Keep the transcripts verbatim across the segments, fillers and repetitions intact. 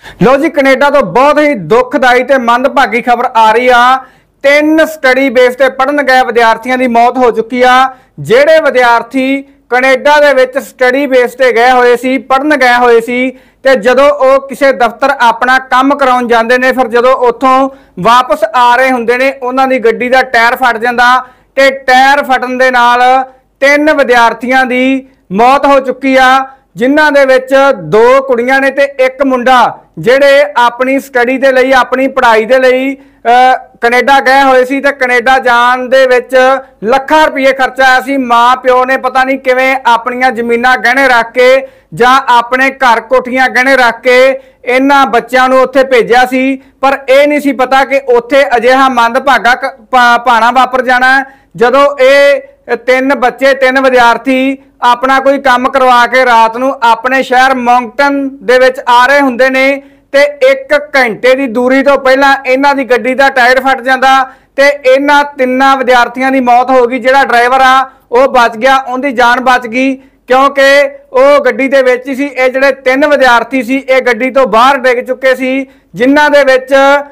लो जी, Canada तो बहुत ही दुखदाई ते मंदभागी खबर आ रही आ। तीन स्टडी बेस ते पढ़न गए विद्यार्थियों की मौत हो चुकी आ। ਜਿਹੜੇ विद्यार्थी कनेडा ਦੇ ਵਿੱਚ स्टडी बेस ਤੇ ਗਏ ਹੋਏ ਸੀ, ਪੜਨ ਗਏ ਹੋਏ ਸੀ ਤੇ ਜਦੋਂ ਉਹ ਕਿਸੇ ਦਫ਼ਤਰ ਆਪਣਾ ਕੰਮ ਕਰਾਉਣ ਜਾਂਦੇ ਨੇ, ਫਿਰ ਜਦੋਂ ਉੱਥੋਂ ਵਾਪਸ ਆ ਰਹੇ ਹੁੰਦੇ ਨੇ ਉਹਨਾਂ ਦੀ ਗੱਡੀ ਦਾ ਟਾਇਰ ਫਟ ਜਾਂਦਾ ਤੇ ਟਾਇਰ ਫਟਣ ਦੇ ਨਾਲ ਤਿੰਨ ਵਿਦਿਆਰਥੀਆਂ ਦੀ ਮੌਤ ਹੋ ਚੁੱਕੀ ਆ, ਜਿਨ੍ਹਾਂ ਦੇ ਵਿੱਚ ਦੋ ਕੁੜੀਆਂ ਨੇ ਤੇ ਇੱਕ ਮੁੰਡਾ ਜਿਹੜੇ ਆਪਣੀ ਸਟੱਡੀ ਦੇ ਲਈ ਆਪਣੀ ਪੜ੍ਹਾਈ ਦੇ ਲਈ ਕੈਨੇਡਾ ਗਏ ਹੋਏ ਸੀ ਤੇ ਕੈਨੇਡਾ ਜਾਣ ਦੇ ਵਿੱਚ ਲੱਖਾਂ ਰੁਪਏ ਖਰਚਾ ਆਇਆ ਸੀ। ਮਾਂ ਪਿਓ ਨੇ ਪਤਾ ਨਹੀਂ ਕਿਵੇਂ ਆਪਣੀਆਂ ਜ਼ਮੀਨਾਂ ਗਹਿਣੇ ਰੱਖ ਕੇ ਜਾਂ ਆਪਣੇ ਘਰ ਕੋਠੀਆਂ ਗਹਿਣੇ ਰੱਖ ਕੇ ਇਹਨਾਂ ਬੱਚਿਆਂ ਨੂੰ ਉੱਥੇ ਭੇਜਿਆ ਸੀ, ਪਰ ਇਹ ਨਹੀਂ ਸੀ ਪਤਾ ਕਿ ਉੱਥੇ ਅਜਿਹਾ ਮੰਦਭਾਗਾ ਭਾਣਾ ਵਾਪਰ ਜਾਣਾ। ਜਦੋਂ ਇਹ ਤਿੰਨ ਬੱਚੇ ਤਿੰਨ ਵਿਦਿਆਰਥੀ अपना कोई काम करवा के रात नूं अपने शहर मॉन्कटन दे विच आ रहे हुंदे ने ते एक घंटे की दूरी तो पहला इन्हां दी गड्डी दा टायर फट जांदा ते इन्हां तिन्नां विद्यार्थियों की मौत हो गई। जिहड़ा ड्राइवर आ वो बच गया, उनकी जान बच गई क्योंकि वो गड्डी दे विच सी। ये जिहड़े तीन विद्यार्थी सी ये गड्डी तो बाहर डिग चुके सी, जिन्हां दे विच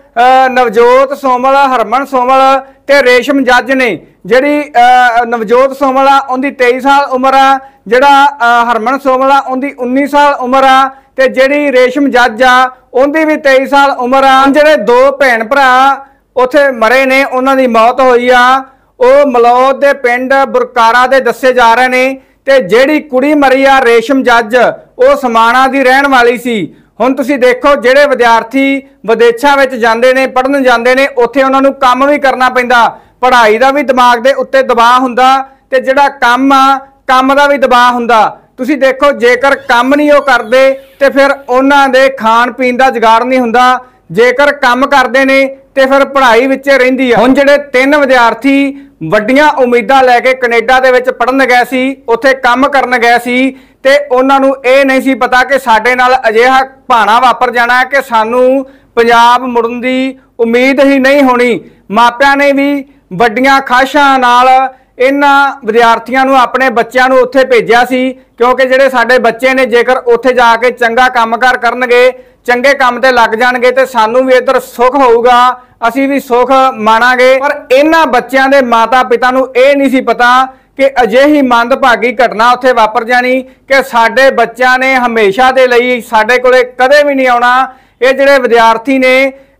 नवजोत सोमल, हरमन सोमल ते रेशम जज ने। जिहड़ी नवजोत सोमल आ उनकी तेईस साल उम्र आ, जिहड़ा हरमन सोमल आ उनकी उन्नीस साल उम्र आ ते जिहड़ी रेशम जज आ उनकी भी तेईस साल उम्र आ। जिहड़े दो भैन भरा उत्थे मरे ने उन्हां दी मौत होई आ, वो मलौद दे पिंड बुरकारा दे दस्से जा रहे ने ते जिहड़ी कुड़ी मरी आ रेशम जज वो समाणा दी रहण वाली सी। हुण तुसीं देखो जिहड़े विद्यार्थी विदेशां विच जांदे ने पढ़न जांदे ने उत्थे उन्हां नूं काम भी करना पैंदा, पढ़ाई का भी दिमाग के उत्ते दबाव हुंदा ते जिहड़ा काम आ काम का भी दबाव हुंदा। तुसीं देखो जेकर काम नहीं वो करदे ते फिर उन्हां दे खाण पीण दा जुगाड़ नहीं हुंदा, जेकर काम करदे ने ते फिर पढ़ाई विच रहिंदी आ। हुण जिहड़े तीन विद्यार्थी वड्डियां उम्मीदां लैके कनेडा दे विच पढ़न गए सी, उत्थे काम करन गए सी ते उन्हां नूं इह नहीं सी पता कि साडे नाल अजिहा भाणा वापर जाना है कि सानूं पंजाब मुड़न दी उम्मीद ही नहीं होनी। मापियां ने भी ਵੱਡੀਆਂ ਖਾਸ਼ਾਂ ਨਾਲ ਇਹਨਾਂ ਵਿਦਿਆਰਥੀਆਂ ਨੂੰ ਆਪਣੇ ਬੱਚਿਆਂ ਨੂੰ ਉੱਥੇ ਭੇਜਿਆ ਸੀ, ਕਿਉਂਕਿ ਜਿਹੜੇ ਸਾਡੇ ਬੱਚੇ ਨੇ ਜੇਕਰ ਉੱਥੇ ਜਾ ਕੇ ਚੰਗਾ ਕੰਮਕਾਰ ਕਰਨਗੇ, ਚੰਗੇ ਕੰਮ ਤੇ ਲੱਗ ਜਾਣਗੇ ਤੇ ਸਾਨੂੰ ਵੀ ਇੱਧਰ ਸੁੱਖ ਹੋਊਗਾ, ਅਸੀਂ ਵੀ ਸੁੱਖ ਮਾਣਾਂਗੇ। ਪਰ ਇਹਨਾਂ ਬੱਚਿਆਂ ਦੇ ਮਾਤਾ ਪਿਤਾ ਨੂੰ ਇਹ ਨਹੀਂ ਸੀ ਪਤਾ ਕਿ ਅਜਿਹੀ ਮੰਦਭਾਗੀ ਘਟਨਾ ਉੱਥੇ ਵਾਪਰ ਜਾਣੀ ਕਿ ਸਾਡੇ ਬੱਚਿਆਂ ਨੇ ਹਮੇਸ਼ਾ ਦੇ ਲਈ ਸਾਡੇ ਕੋਲੇ ਕਦੇ ਵੀ ਨਹੀਂ ਆਉਣਾ। ਇਹ ਜਿਹੜੇ ਵਿਦਿਆਰਥੀ ਨੇ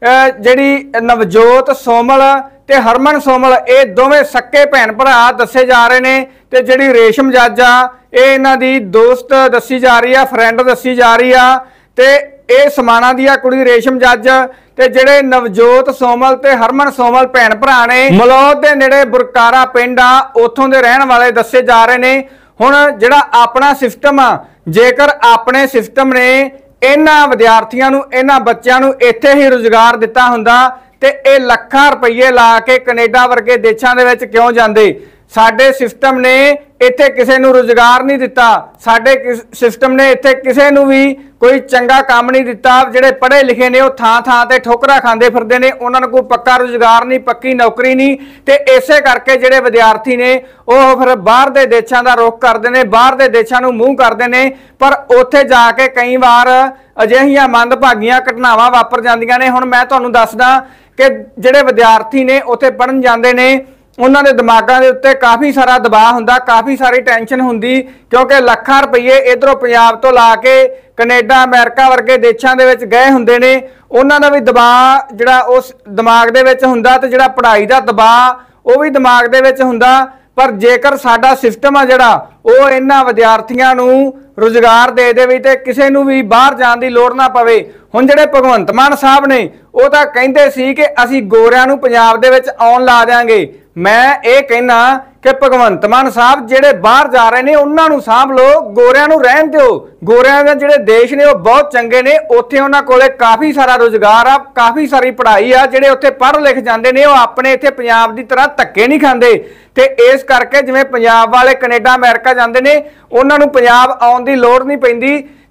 ਜਿਹੜੀ ਨਵਜੋਤ सोमल ते हरमन सोमल ये दोवें सक्के भैन भरा दसे जा रहे ने ते जिहड़ी रेशम जज आ ये इन्हां दी दोस्त दसी जा रही है, फ्रेंड दसी जा रही आ ते ये समाणा दी आ कुड़ी रेशम जज ते जिहड़े नवजोत सोमल ते हरमन सोमल भैन भरा ने मलौद दे नेड़े बुरकारा पिंड आ उत्थों दे रहण वाले दसे जा रहे ने। हुण जिहड़ा अपना सिस्टम आ, जेकर अपने सिस्टम ने इन्हां विद्यार्थियों नूं इन्हां बच्चों नूं इत्थे ही रोजगार दिता हुंदा ते ये लखां रुपये ला के कनेडा वर्गे देशां दे विच क्यों जांदे। साडे सिस्टम ने इत्थे किसी नूं रोजगार नहीं दिता, साडे सिस्टम ने इत्थे किसी नूं भी कोई चंगा काम नहीं दिता। जिहड़े पढ़े लिखे ने वो थां थां ते ठोकरां खांदे फिरदे ने, उन्हां नूं कोई पक्का रोजगार नहीं, पक्की नौकरी नहीं ते इसे करके जिहड़े विद्यार्थी ने वो फिर बाहर दे देशां दा रुख करदे ने, बाहर दे देशां नूं मूंह करदे ने। पर उत्थे जाके कई वार अजिहियां मंदभागीआं घटनावां वापर जांदियां ने। हुण मैं तुहानूं दसदा कि जिहड़े विद्यार्थी ने उत्थे पढ़न जांदे ने उन्हां दे दिमागां दे उत्ते काफ़ी सारा दबाव हुंदा, काफ़ी सारी टेंशन हुंदी, क्योंकि लखां रुपये इधरों पंजाब तो ला के कनेडा अमेरिका वर्गे देशां दे विच गए हुंदे ने। उन्हां दा भी दबाव जिहड़ा उस दिमाग दे विच हुंदा ते जिहड़ा पढ़ाई दा दबाव वो भी दिमाग दे विच हुंदा। पर जेकर साडा सिस्टम आ जिहड़ा वो इन्हां विद्यार्थियों नूं रोजगार दे देवे ते किसी नूं भी बाहर जाण दी लोड़ ना पवे। हुण जिहड़े भगवंत मान साहब ने वो तां कहिंदे सी कि असीं गोरिआं नूं पंजाब दे विच आउण ला देंगे। मैं ये कहना कि भगवंत मान साहब जिहड़े बाहर जा रहे हैं उन्हां नूं सांभ लो, गोरिआं नूं रहण दिओ। गोरिआं दे जिहड़े देश ने वो बहुत चंगे ने, उत्थे उन्हां कोले काफ़ी सारा रोजगार आ, काफ़ी सारी पढ़ाई आ। जिहड़े उत्थे पढ़ लिख जांदे ने वो अपने इत्थे पंजाब दी तरह धक्के नहीं खांदे ते इस करके जिवें पंजाब वाले कनेडा अमेरिका जांदे ने उन्हां नूं पंजाब आउण दी लोड़ नहीं पैंदी।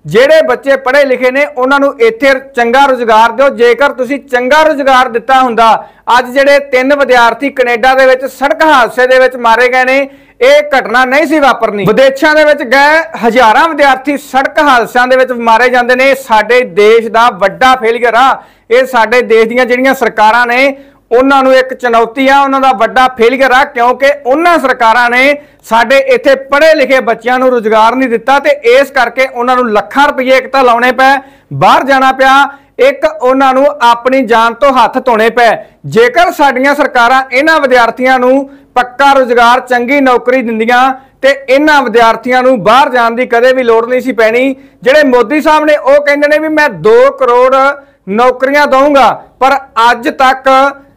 ਜਿਹੜੇ ਬੱਚੇ ਪੜ੍ਹੇ ਲਿਖੇ ਨੇ ਉਹਨਾਂ ਨੂੰ ਇੱਥੇ ਚੰਗਾ ਰੁਜ਼ਗਾਰ ਦਿਓ। ਜੇਕਰ ਤੁਸੀਂ ਚੰਗਾ ਰੁਜ਼ਗਾਰ ਦਿੱਤਾ ਹੁੰਦਾ, ਅੱਜ ਜਿਹੜੇ ਤਿੰਨ ਵਿਦਿਆਰਥੀ ਕੈਨੇਡਾ ਦੇ ਵਿੱਚ ਸੜਕ ਹਾਦਸੇ ਦੇ ਵਿੱਚ ਮਾਰੇ ਗਏ ਨੇ, ਇਹ ਘਟਨਾ ਨਹੀਂ ਸੀ ਵਾਪਰਨੀ। ਵਿਦੇਸ਼ਾਂ ਦੇ ਵਿੱਚ ਗਏ ਹਜ਼ਾਰਾਂ ਵਿਦਿਆਰਥੀ ਸੜਕ ਹਾਦਸਿਆਂ ਦੇ ਵਿੱਚ ਮਾਰੇ ਜਾਂਦੇ ਨੇ। ਸਾਡੇ ਦੇਸ਼ ਦਾ ਵੱਡਾ ਫੇਲੀਅਰ ਆ ਇਹ। ਸਾਡੇ ਦੇਸ਼ ਦੀਆਂ ਜਿਹੜੀਆਂ ਸਰਕਾਰਾਂ ਨੇ ਉਹਨਾਂ ਨੂੰ ਇੱਕ ਚੁਣੌਤੀ ਆ, ਉਹਨਾਂ ਦਾ ਵੱਡਾ ਫੇਲੀਅਰ ਆ, ਕਿਉਂਕਿ ਉਹਨਾਂ ਸਰਕਾਰਾਂ ਨੇ ਸਾਡੇ ਇੱਥੇ ਪੜ੍ਹੇ ਲਿਖੇ ਬੱਚਿਆਂ ਨੂੰ ਰੁਜ਼ਗਾਰ ਨਹੀਂ ਦਿੱਤਾ ਤੇ ਇਸ ਕਰਕੇ ਉਹਨਾਂ ਨੂੰ ਲੱਖਾਂ ਰੁਪਏ ਇੱਕ ਤਾਂ ਲਾਉਣੇ ਪਏ, ਬਾਹਰ ਜਾਣਾ ਪਿਆ, ਇੱਕ ਉਹਨਾਂ ਨੂੰ ਆਪਣੀ ਜਾਨ ਤੋਂ ਹੱਥ ਧੋਣੇ ਪਏ। ਜੇਕਰ ਸਾਡੀਆਂ ਸਰਕਾਰਾਂ ਇਹਨਾਂ ਵਿਦਿਆਰਥੀਆਂ ਨੂੰ ਪੱਕਾ ਰੁਜ਼ਗਾਰ, ਚੰਗੀ ਨੌਕਰੀ ਦਿੰਦੀਆਂ ਤੇ ਇਹਨਾਂ ਵਿਦਿਆਰਥੀਆਂ ਨੂੰ ਬਾਹਰ ਜਾਣ ਦੀ ਕਦੇ ਵੀ ਲੋੜ ਨਹੀਂ ਸੀ ਪੈਣੀ। ਜਿਹੜੇ ਮੋਦੀ ਸਾਹਿਬ ਨੇ ਉਹ ਕਹਿੰਦੇ ਨੇ ਵੀ ਮੈਂ ਦੋ ਕਰੋੜ ਨੌਕਰੀਆਂ ਦਊਂਗਾ, ਪਰ ਅੱਜ ਤੱਕ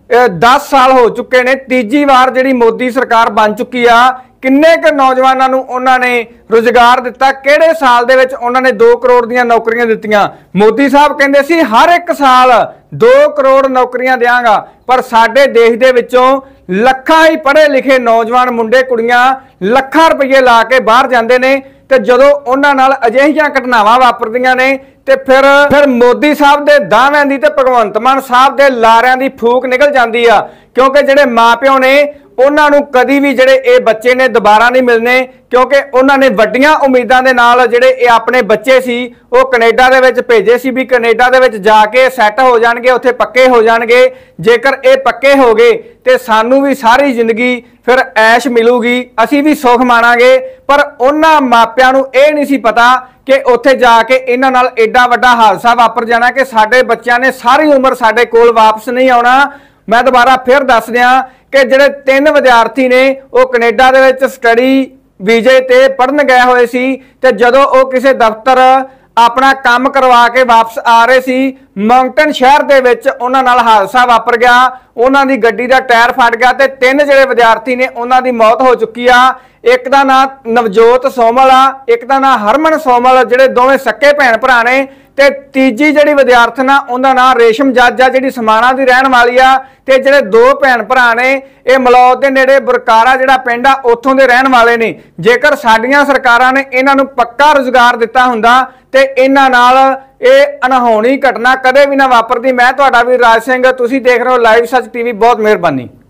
दस साल हो चुके ने, तीजी बार जिहड़ी मोदी सरकार बन चुकी आ, किन्ने क नौजवानों नूं उन्होंने रुजगार दिता, किहड़े साल दे विच उन्होंने दो करोड़ दीयां नौकरियां दित्तियां। मोदी साहब कहंदे सी हर एक साल दो करोड़ नौकरियां देंगा, पर साडे देश दे विचों ਲੱਖਾਂ ही पढ़े लिखे नौजवान मुंडे कुड़ियां ਲੱਖਾਂ रुपये ला के बाहर जाते हैं। तो जदों उन्हां नाल अजिहियां घटनावां वापरदियां ने ते फिर फिर मोदी साहब दे दाअविआं दी ते भगवंत मान साहब दे लारिआं दी फूक निकल जाती आ, क्योंकि जिहड़े माँ प्यो ने उन्हां नूं कदी भी जिहड़े ये बच्चे ने दोबारा नहीं मिलने, क्योंकि उन्होंने वड्डियां उम्मीदां दे नाल जिहड़े ये अपने बच्चे सी वो कनेडा दे विच भेजे सी भी कनेडा दे विच जाके सैट हो जाणगे, उत्थे पक्के हो जाणगे। जेकर ये पक्के हो गए तो सानू भी सारी जिंदगी फिर ऐश मिलूगी, असीं भी सुख माणांगे। पर उन्हां मापिआं नूं ये नहीं सी पता कि उत्थे जाके इन्हां नाल एडा वड्डा हादसा वापर जाना कि साडे बच्चिआं ने सारी उम्र साडे कोल वापस नहीं आउणा। मैं दोबारा फिर दस दियां कि जिहड़े तीन विद्यार्थी ने वो कनेडा दे विच स्टडी वीजे ते पढ़न गए हुए सी, ते जदों वो किसी दफ्तर अपना काम करवा के वापस आ रहे सी, मॉन्गटन शहर दे विच उन्हां नाल हादसा वापर गया। उन्हां दी गड्डी दा टायर फट गया ते तीन जिहड़े विद्यार्थी ने उन्हां दी मौत हो चुकी आ। एक दा नाम नवजोत सोमल आ, एक दा नाम हरमन सोमल, जिहड़े दोवें सक्के भैन भरा ने। ते तीजी जिहड़ी विद्यार्थन आ उहदा नाम रेशम जज आ, जिहड़ी समाणा दी रहण वाली आ। ते जिहड़े दो भैन भरा ने ये मलौद दे नेड़े बुरकारा जिहड़ा पिंड आ उत्थों दे रहण वाले ने। जेकर साडीआं सरकारां ने इन्हां नूं पक्का रुज़गार दित्ता हुंदा ते इन्हां नाल ये अनहोनी घटना कदे भी ना वापरदी। मैं तुहाडा वीर राज सिंह, तुसीं देख रहे हो लाइव सच टीवी। बहुत मेहरबानी।